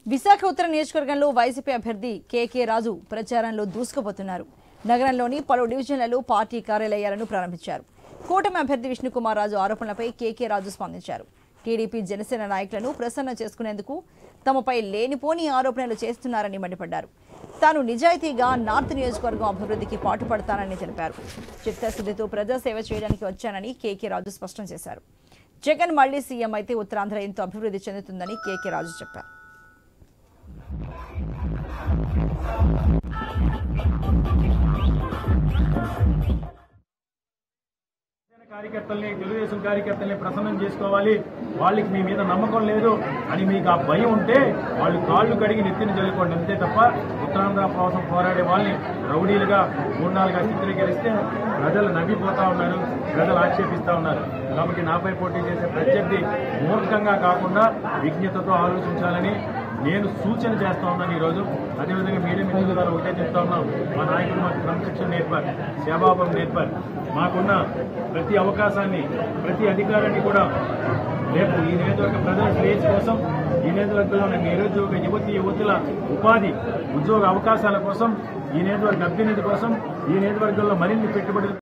విశాఖ ఉత్తర నియోజకవర్గంలో వైసీపీ అభ్యర్థి కేకే రాజు ప్రచారంలో దూసుకుపోతున్నారు. నగరంలోని పలు డివిజన్లలో పార్టీ కార్యాలయాలను ప్రారంభించారు. కూటమి అభ్యర్థి విష్ణుకుమార్ రాజు ఆరోపణలపై కేకే రాజు స్పందించారు. టీడీపీ జనసేన నాయకులను ప్రసన్న చేసుకునేందుకు తమపై లేనిపోని ఆరోపణలు చేస్తున్నారని మండిపడ్డారు. తాను నిజాయితీగా నార్త్ నియోజకవర్గం అభివృద్ధికి పాటుపడతానని తెలిపారు. చిత్తశుద్ధితో ప్రజాసేవ చేయడానికి వచ్చానని కేకే రాజు స్పష్టం చేశారు. జగన్ మళ్లీ సీఎం అయితే ఉత్తరాంధ్ర ఎంతో అభివృద్ధి చెందుతుందని కేకే రాజు చెప్పారు. కార్యకర్తల్ని తెలుగుదేశం కార్యకర్తల్ని ప్రసన్నం చేసుకోవాలి, వాళ్ళకి మీ మీద నమ్మకం లేదు అని మీకు ఆ భయం ఉంటే వాళ్ళు కాళ్ళు కడిగి నెత్తిని చల్లుకోండి, అంతే తప్ప ఉత్తరాంధ్ర కోసం పోరాడే వాళ్ళని రౌడీలుగా మూడు-నాలుగుగా చిత్రీకరిస్తే ప్రజలు నవ్విపోతా ఉన్నారు, ప్రజలు ఆక్షేపిస్తూ ఉన్నారు. కాబట్టి నాపై పోటీ చేసే ప్రత్యర్థి మూర్ఖంగా కాకుండా విజ్ఞతతో ఆలోచించాలని నేను సూచన చేస్తా ఉన్నాను. ఈరోజు అదేవిధంగా మీడియా మిత్రుల ద్వారా ఒకటే చెప్తా ఉన్నాం, మా నాయకులు మాకు క్రమశిక్షణ నేర్పారు, సేవాభావం నేర్పారు. మాకున్న ప్రతి అవకాశాన్ని, ప్రతి అధికారాన్ని కూడా రేపు ఈ నియోజకవర్గ ప్రజల శ్రేయస్ కోసం, ఈ నియోజకవర్గంలో ఉన్న నిరుద్యోగ యువతుల ఉపాధి ఉద్యోగ అవకాశాల కోసం, ఈ నియోజకవర్గ అభ్యున్నతి కోసం, ఈ నియోజకవర్గంలో మరిన్ని పెట్టుబడులు